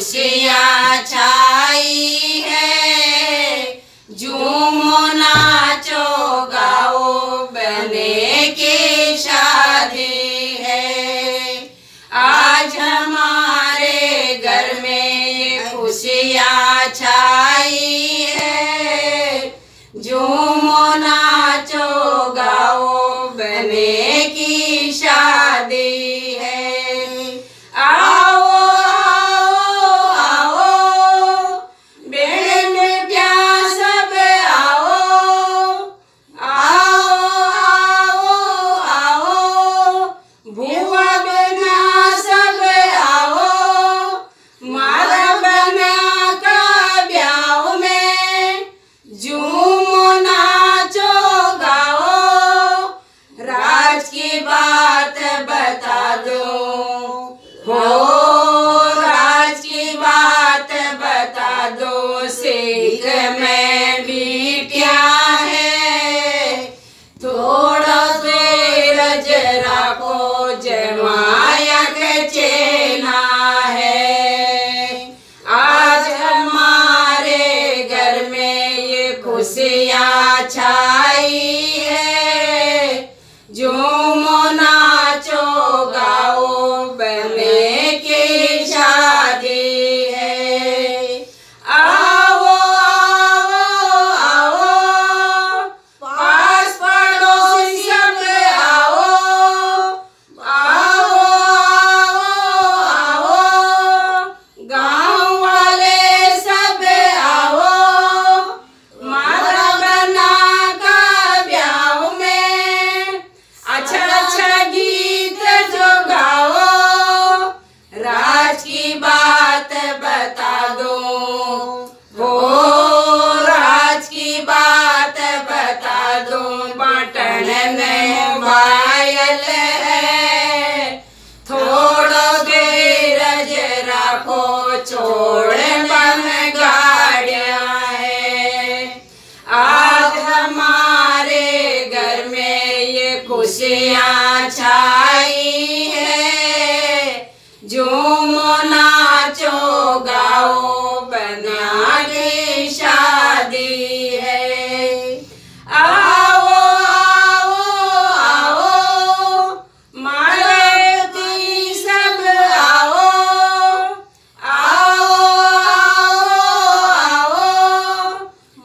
खुशियाँ छाई है। झूमो नाचो गाओ बने की शादी है। आज हमारे घर में ये खुशियाँ छाई है। झूमो नाचो गाओ बने की शादी है। आओ आओ आओ बहन बेटियाँ सब आओ। आओ आओ आओ बुआ बहना सब आओ। मारा बना का ब्याह में झूमो नाचो गाओ। राज की बात बता दो हो, राज की बात बता दो। सिख में बिटियाँ है थोड़ा धीरज रखो जमाया के चेना है। आज हमारे घर में ये खुशियाँ छाई है। झूमो नाचो गाओ बने की शादी है। आओ आओ आओ पास पड़ोसी सब आओ। आओ आओ आओ गाँव वाले सब आओ। मारा बना का ब्याह में अच्छा अच्छा गीत जो गाओ। राज की बात बता दो हो, राज की बात बता दो। पाटन में मोबाइल है थोड़ा धीरज रखो। छोड़ बन गाड़ियाँ है। आज हमारे घर में ये खुशियाँ छाई है। झूमो नाचो गाओ बना की शादी है। आओ आओ आओ मालती सब आओ। आओ आओ आओ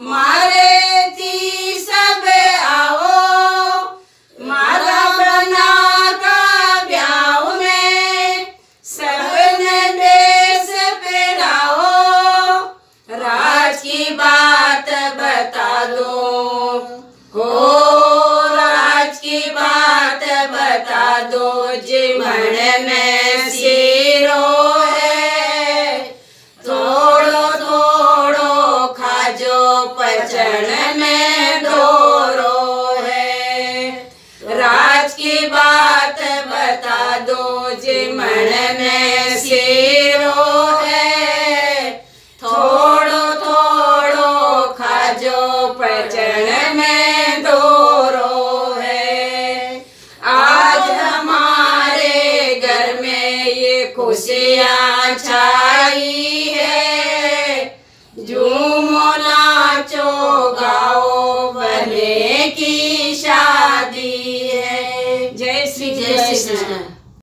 मालती सब आओ। माला बना का ब्याह में सबने बेस पहनाओ। राज की बात बता दो हो, राज की बात बता दो। जिमण में सीरो है थोड़ो थोड़ो खाजो। पचन में डोरो है। राज की बात बता दो। जिमण में सीरो है थोड़ो थोड़ो खाजो। पचन में डोरो है। आज हमारे घर में ये खुशियाँ छाई है।